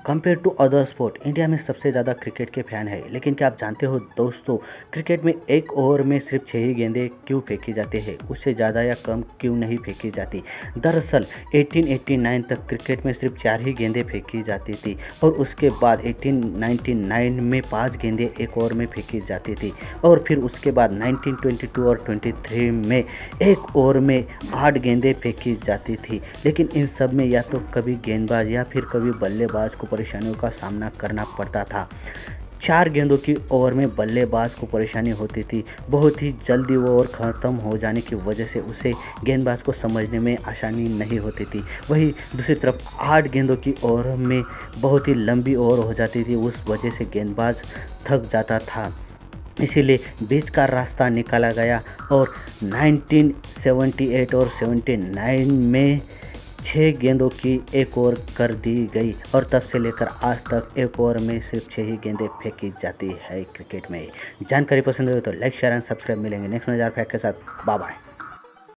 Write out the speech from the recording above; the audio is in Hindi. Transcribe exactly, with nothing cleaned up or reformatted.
Compare to other sport India में सबसे ज़्यादा क्रिकेट के फैन है। लेकिन क्या आप जानते हो दोस्तों, क्रिकेट में एक ओवर में सिर्फ छः ही गेंदें क्यों फेंकी जाती है, उससे ज़्यादा या कम क्यों नहीं फेंकी जाती। दरअसल अठारह सौ नवासी तक क्रिकेट में सिर्फ चार ही गेंदें फेंकी जाती थी और उसके बाद अठारह सौ निन्यानवे में पाँच गेंदें एक ओवर में फेंकी जाती थी और फिर उसके बाद उन्नीस सौ बाईस और तेईस में एक ओवर में आठ गेंदें फेंकी जाती थी। लेकिन इन सब में या तो कभी गेंदबाज या फिर कभी बल्लेबाज को परेशानियों का सामना करना पड़ता था। चार गेंदों की ओवर में बल्लेबाज को परेशानी होती थी, बहुत ही जल्दी वो ओवर ख़त्म हो जाने की वजह से उसे गेंदबाज को समझने में आसानी नहीं होती थी। वहीं दूसरी तरफ आठ गेंदों की ओवर में बहुत ही लंबी ओवर हो जाती थी, उस वजह से गेंदबाज थक जाता था। इसीलिए बीच का रास्ता निकाला गया और उन्नीस सौ अठहत्तर और उन्यासी में छः गेंदों की एक ओवर कर दी गई और तब से लेकर आज तक एक ओवर में सिर्फ छः ही गेंदें फेंकी जाती है क्रिकेट में। जानकारी पसंद हो तो लाइक शेयर एंड सब्सक्राइब। मिलेंगे नेक्स्ट नज़ार फैक्ट के साथ। Bye bye.